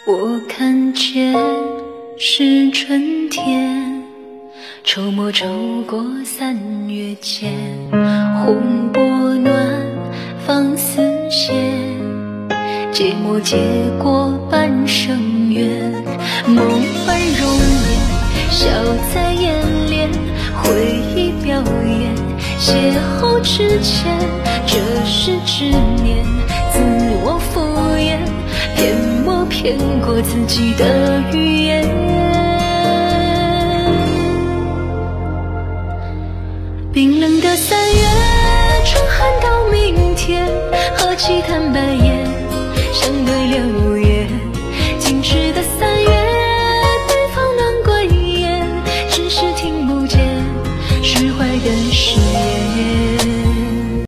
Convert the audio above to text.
我看见是春天，筹莫抽过3月间，红波暖放丝线，芥末结过半生缘，梦幻容颜，笑在眼帘，回忆表演，邂逅之前，这是执念，自我敷衍，骗过自己的语言。冰冷的3月，春寒到明天，何其坦白眼，